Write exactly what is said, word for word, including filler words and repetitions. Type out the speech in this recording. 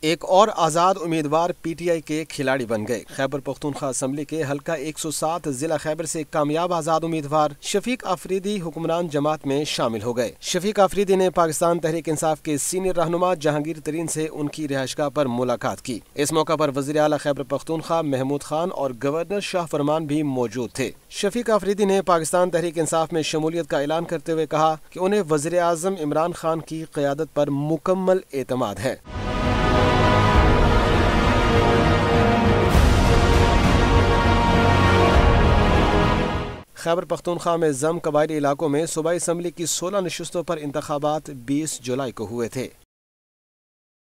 एक और आज़ाद उम्मीदवार पीटीआई के खिलाड़ी बन गए। खैबर पख्तूनख्वा असम्बली के हल्का एक सौ सात जिला खैबर से कामयाब आज़ाद उम्मीदवार शफीक आफरीदी हुक्मरान जमात में शामिल हो गए। शफीक आफरीदी ने पाकिस्तान तहरीक इंसाफ के सीनियर रहनुमा जहांगीर तरीन से उनकी रिहाइशगाह पर मुलाकात की। इस मौका पर वज़ीर आला खैबर पख्तूनख्वा महमूद खान और गवर्नर शाह फरमान भी मौजूद थे। शफीक आफरीदी ने पाकिस्तान तहरीक इंसाफ में शमूलियत का ऐलान करते हुए कहा कि उन्हें वज़ीर आज़म इमरान खान की क़यादत पर मुकम्मल एतमाद है। खैबर पख्तूनख्वा में जम कबायली इलाकों में सूबाई असम्बली की सोलह नशस्तों पर इंतखाबात बीस जुलाई को हुए थे।